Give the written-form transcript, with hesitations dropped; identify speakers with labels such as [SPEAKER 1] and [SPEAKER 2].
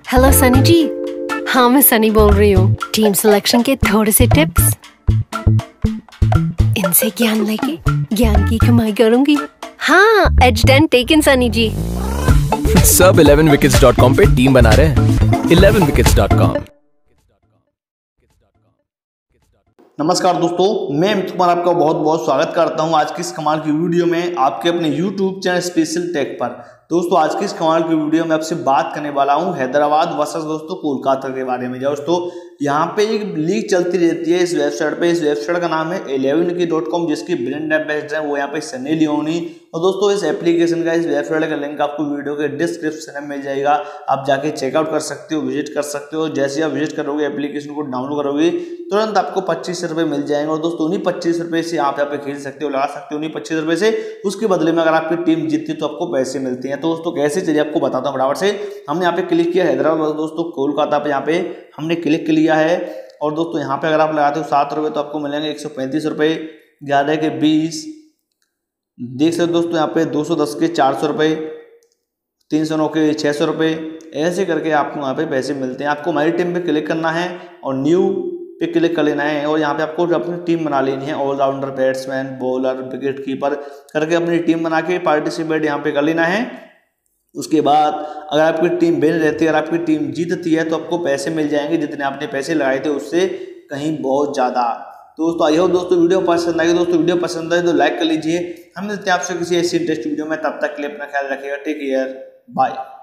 [SPEAKER 1] Hello Sunny जी। हाँ, मैं सनी बोल रही हूँ। टीम सिलेक्शन के थोड़े से टिप्स, इनसे ज्ञान लेके ज्ञान की कमाई करूंगी। हाँ, एज 10 टेकन सनी जी।
[SPEAKER 2] सब 11wickets.com पे टीम बना रहे हैं। 11wickets.com।
[SPEAKER 3] नमस्कार दोस्तों, मैं अमित कुमार आपका बहुत बहुत स्वागत करता हूं आज की इस कमाल की वीडियो में आपके अपने YouTube चैनल स्पेशल टेक पर। दोस्तों आज की इस कमाल की वीडियो में आपसे बात करने वाला हूं हैदराबाद वर्सेस दोस्तों कोलकाता के बारे में। दोस्तों यहाँ पे एक लीग चलती रहती है इस वेबसाइट पे। इस वेबसाइट का नाम है 11wicket.com, जिसकी ब्रांड एम्बेसडर है वो यहाँ पे सनी लियोनी। और दोस्तों इस एप्लीकेशन का, इस वेबसाइट का लिंक आपको वीडियो के डिस्क्रिप्शन में मिल जाएगा। आप जाके चेकआउट कर सकते हो, विजिट कर सकते हो। जैसे आप विजिट करोगे, एप्लीकेशन को डाउनलोड करोगे, तुरंत आपको 25 रुपये मिल जाएंगे। और दोस्तों उन्हीं 25 रुपये से आप यहाँ पे खेल सकते हो, लगा सकते हो उन्हीं 25 रुपये से। उसके बदले में अगर आपकी टीम जीतती है तो आपको पैसे मिलते हैं। तो दोस्तों कैसे, चलिए आपको बताता हूँ फटाफट से। हमने यहाँ पे क्लिक किया हैदराबाद दोस्तों कोलकाता पे, यहाँ पे हमने क्लिक किया है। और दोस्तों यहाँ पे अगर आप लगाते हो 7 रुपये तो आपको मिलेंगे 135 रुपये, 11 के 20, देख सकते हो दोस्तों यहाँ पे 210 के 400 रुपये, 309 के 600 रुपये, ऐसे करके आपको यहाँ पे पैसे मिलते हैं। आपको हमारी टीम पे क्लिक करना है और न्यू पे क्लिक कर लेना है। और यहाँ पे आपको अपनी टीम बना लेनी है। Allrounder, batsman, bowler, wicket keeper करके अपनी टीम बना के पार्टिसिपेट यहाँ पे कर लेना है। उसके बाद अगर आपकी टीम विन रहती है, अगर आपकी टीम जीतती है तो आपको पैसे मिल जाएंगे जितने आपने पैसे लगाए थे उससे कहीं बहुत ज़्यादा। तो दोस्तों आई होप दोस्तों वीडियो पसंद आई। दोस्तों वीडियो पसंद आए तो लाइक कर लीजिए। हम मिलते हैं आपसे किसी ऐसी इंटरेस्टिंग वीडियो में, तब तक के लिए अपना ख्याल रखिएगा। Take care, bye.